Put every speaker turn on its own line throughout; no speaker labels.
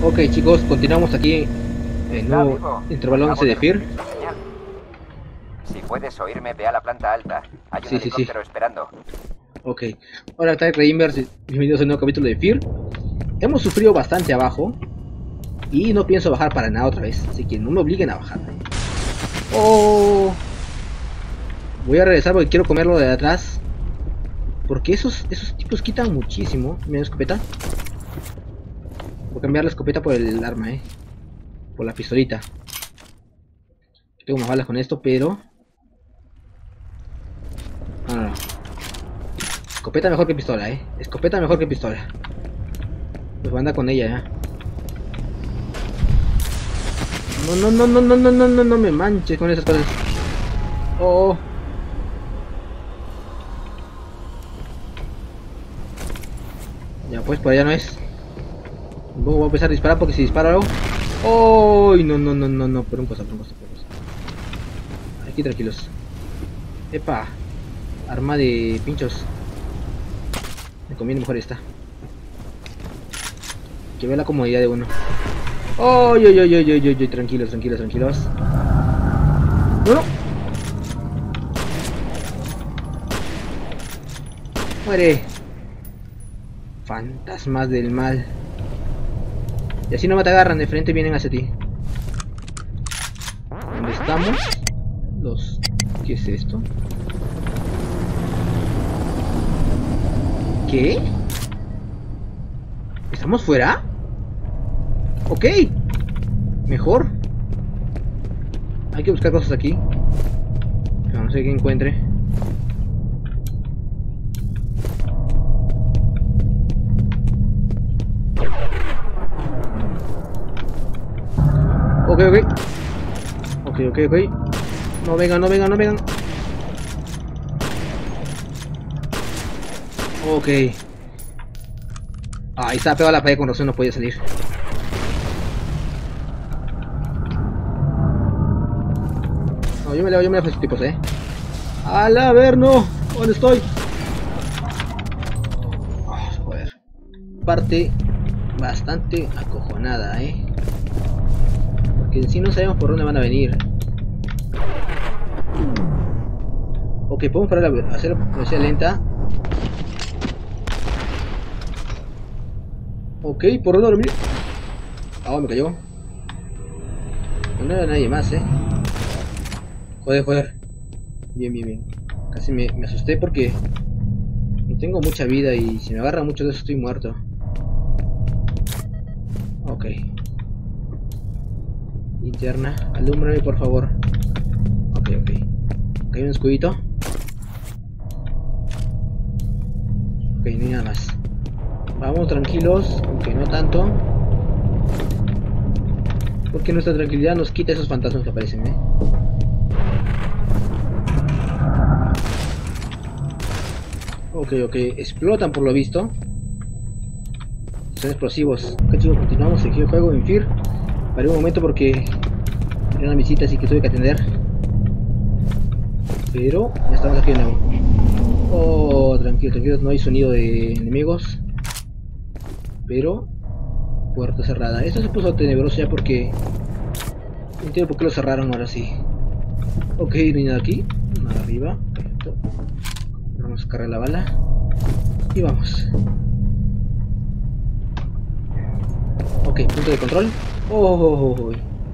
Ok, chicos, continuamos aquí en el
Está
nuevo
vivo.
intervalo 11 de
Acabo
Fear.
recibir su señal. Si puedes oírme, ve a la planta alta. Hay un
Sí, sí, sí.
helicóptero esperando.
Ok. Hola, Tag Gamers, bienvenidos a un nuevo capítulo de Fear. Hemos sufrido bastante abajo y no pienso bajar para nada otra vez, así que no me obliguen a bajar. Oh, voy a regresar porque quiero comerlo de atrás. Porque esos tipos quitan muchísimo. Mira la escopeta. Voy a cambiar la escopeta por el arma, por la pistolita. Tengo más balas con esto, pero... No, no, no. Escopeta mejor que pistola, escopeta mejor que pistola. Pues anda con ella, No, no, no, no, no, no, no, no, no me manches con esas cosas. Oh. Ya pues, por allá no es. Luego voy a empezar a disparar porque si disparo algo... Oh, no, no, no, no, no, por un cosa. Aquí tranquilos. Epa. Arma de pinchos. Me conviene mejor esta. Que vea la comodidad de uno. Oh, tranquilos. No, no. Muere. Fantasmas del mal. Y así no te agarran, de frente vienen hacia ti. ¿Dónde estamos? Los... ¿Qué es esto? ¿Qué? ¿Estamos fuera? Ok. Mejor. Hay que buscar cosas aquí. Pero no sé qué encuentre. Ok. No vengan. Ok. Ahí está pegado a la pared con razón no podía salir. No, yo me leo a esos tipos, ¡Al averno! ¿Dónde estoy? Oh, joder. Parte bastante acojonada, Porque en sí no sabemos por dónde van a venir. Ok, podemos parar a hacer la velocidad lenta. Ok, por dónde dormir. Ah, me cayó. No era nadie más, Joder. Bien. Casi me asusté porque no tengo mucha vida y si me agarra mucho de eso estoy muerto. Ok. Linterna, alúmbrame por favor. Ok. Hay un escudito. Ok, no hay nada más. Vamos tranquilos, aunque no tanto. Porque nuestra tranquilidad nos quita esos fantasmas que aparecen, Ok, explotan por lo visto. Son explosivos. Ok, chicos, continuamos aquí el juego en Fear. Paré un momento porque tenía una visita así que tuve que atender. Pero ya estamos aquí de nuevo. Oh, tranquilos, no hay sonido de enemigos. Pero puerta cerrada. Esto se puso tenebroso ya porque no entiendo por qué lo cerraron ahora sí. Ok, no hay nada aquí. Nada arriba. Perfecto. Vamos a cargar la bala. Y vamos. Ok, punto de control. Oh,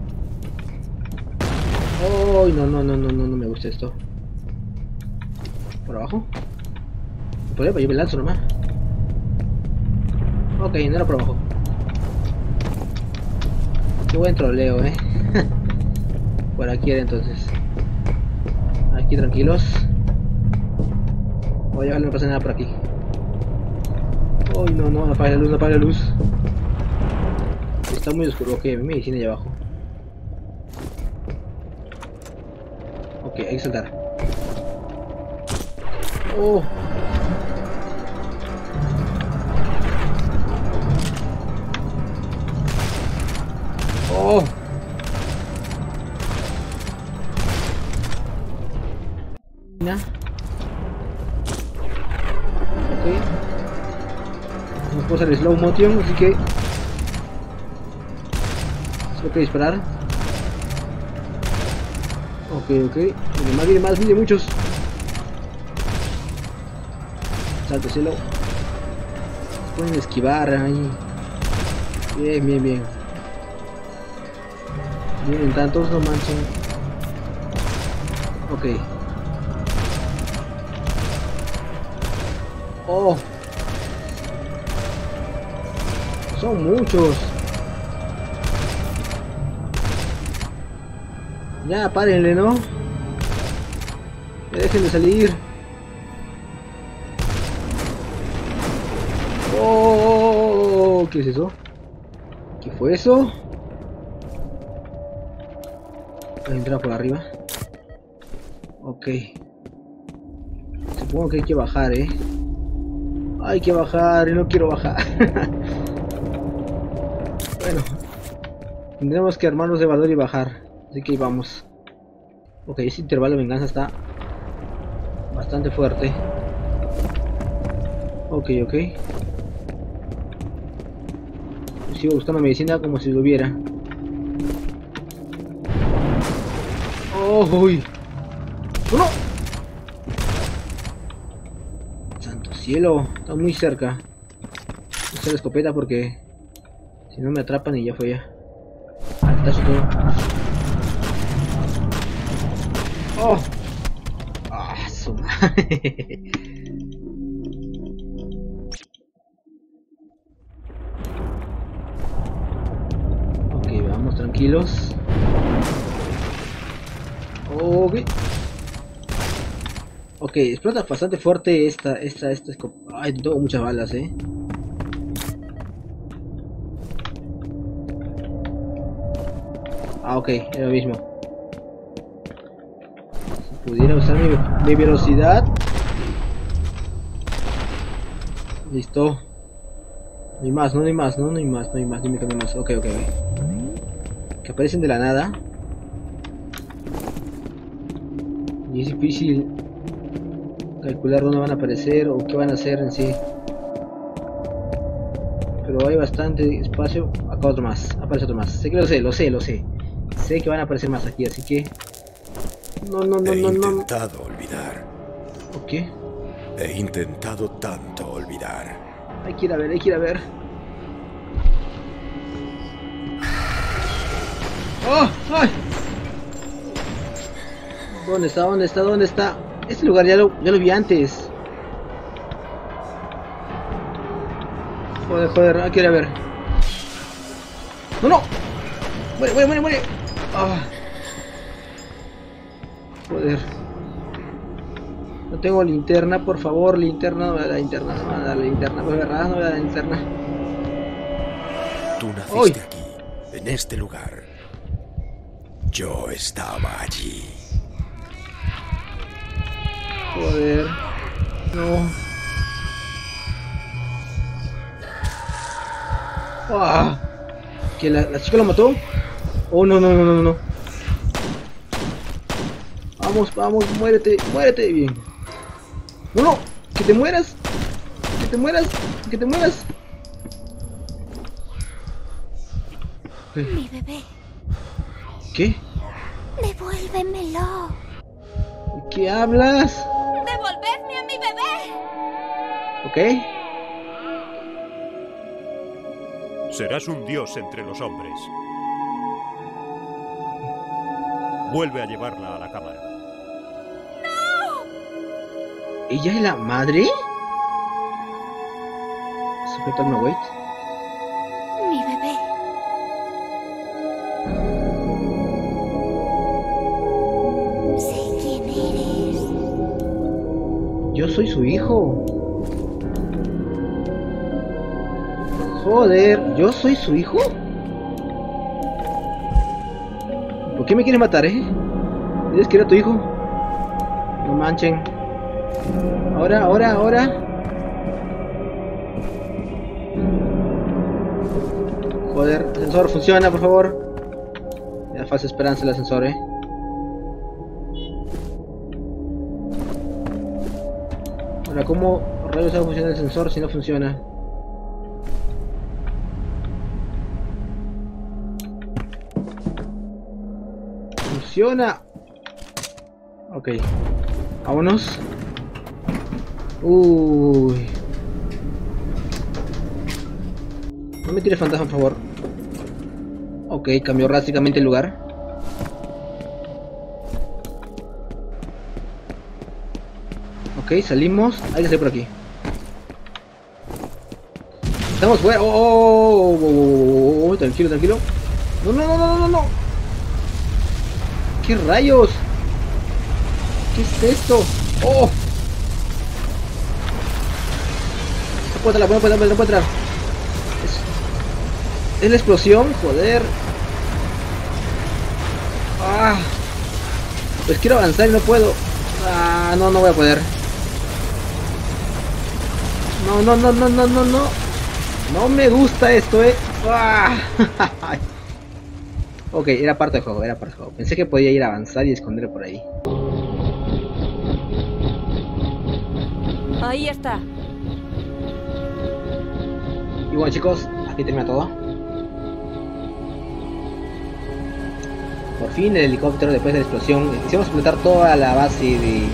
no me gusta esto. Por abajo. Por ahí, yo me lanzo nomás. Ok, no era por abajo. Qué buen troleo, Por aquí era entonces. Aquí tranquilos. Oye, no pasa nada por aquí. Uy, no, apaga la luz. Está muy oscuro. Ok, mi medicina allá abajo. Ok, hay que saltar. Oh. Oh. Ok. No puedo hacer slow motion, así que Tengo que disparar. Ok. Viene más, viene muchos. Salto cielo. Pueden esquivar ahí. Bien. Vienen tantos, no manchen. Ok. Oh. Son muchos. Ya, párenle, ¿no? Ya dejen de salir. Oh, ¿qué es eso? ¿Qué fue eso? Voy a entrar por arriba. Ok. Supongo que hay que bajar, ¿eh? Hay que bajar y no quiero bajar. Bueno. Tendremos que armarnos de valor y bajar. Así que ahí vamos. Ok, ese intervalo de venganza está bastante fuerte. Ok. Sigo buscando medicina como si lo hubiera. ¡Oh! ¡Uy! ¡Uno! ¡Santo cielo! Está muy cerca. Usa la escopeta porque si no me atrapan y ya fue ya. Está su todo. ¡Oh! ¡Ah, su madre! Ok, vamos tranquilos. Ok, explota bastante fuerte esta escopeta. Ay, tengo muchas balas, Ah, ok, es lo mismo. Si pudiera usar mi velocidad. Listo. No hay más, no hay más. Dime que no hay más. Ok. Que aparecen de la nada. Y es difícil calcular dónde van a aparecer o qué van a hacer en sí. Pero hay bastante espacio. Acá otro más. Aparece otro más. Sé que lo sé. Sé que van a aparecer más aquí, así que... No.
He intentado olvidar.
¿O qué?
He intentado tanto olvidar.
Hay que ir a ver. ¡Oh! ¡Ay! ¿Dónde está? Este lugar ya lo vi antes. Joder, hay que ir a ver. ¡No! ¡Muere! Ah. Joder. No tengo linterna, por favor, linterna, no me da la linterna, no me da la linterna.
Tú naciste aquí, en este lugar. Yo estaba allí.
Joder. No. ¡Ah! ¿Que la chica lo mató? Oh, no. Vamos, muérete. Bien. No, que te mueras.
Mi bebé.
¿Qué?
Devuélvemelo.
¿Qué hablas?
¡Devolvedme a mi bebé!
¿Ok?
Serás un dios entre los hombres. Vuelve a llevarla a la cámara.
¿Ella es la madre? Sujeta no wait.
Mi bebé. Sé quién eres.
Yo soy su hijo. Joder, ¿yo soy su hijo? ¿Por qué me quieres matar, ¿Quieres que era tu hijo? No manchen. Ahora. Joder, el ascensor funciona, por favor. Me da falsa esperanza el ascensor, Ahora, ¿cómo rayos va a funcionar el ascensor si no funciona? funciona. Ok. Vámonos. Uy. No me tires fantasma, por favor. Ok, cambió drásticamente el lugar. Ok, salimos. Hay que salir por aquí. Estamos fuera. Oh, tranquilo, tranquilo. No, no, no, no, no, no. ¿Qué rayos? ¿Qué es esto? Oh. No puedo entrar, no puedo entrar. Es la explosión, joder. Ah. Pues quiero avanzar y no puedo. Ah, no, no voy a poder. No, no, no, no, no, no, no. No me gusta esto, Ah. Ok, era parte del juego, era parte del juego. Pensé que podía ir a avanzar y esconder por ahí.
Ahí está.
Y bueno, chicos, aquí termina todo. Por fin el helicóptero, después de la explosión, hicimos explotar toda la base de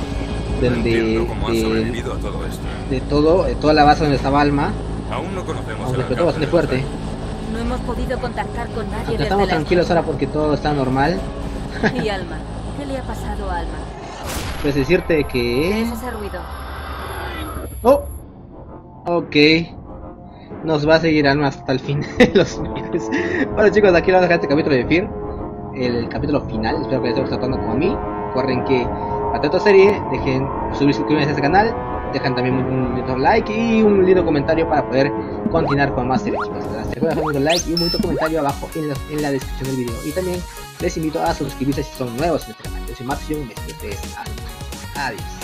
toda la base donde estaba Alma.
Aún no conocemos.
Aunque explotó bastante fuerte.
No hemos podido contactar con nadie desde
Estamos
la
tranquilos ahora porque todo está normal.
¿Y Alma? ¿Qué le ha pasado a Alma?
Pues decirte
¿Qué
que...
es ese ruido?
Oh, ok. Nos va a seguir Alma hasta el fin de los videos. Bueno, chicos, aquí vamos a dejar este capítulo de Fear, el capítulo final. Espero que les esté gustando como a mí. Recuerden que para otra serie dejen suscribirse a este canal, dejan también un lindo like y un lindo comentario para poder continuar con más series, chicos. Recuerden dejar un like y un bonito comentario abajo en la descripción del video. Y también les invito a suscribirse si son nuevos en este canal. Yo soy Maxium y me despido. Adiós.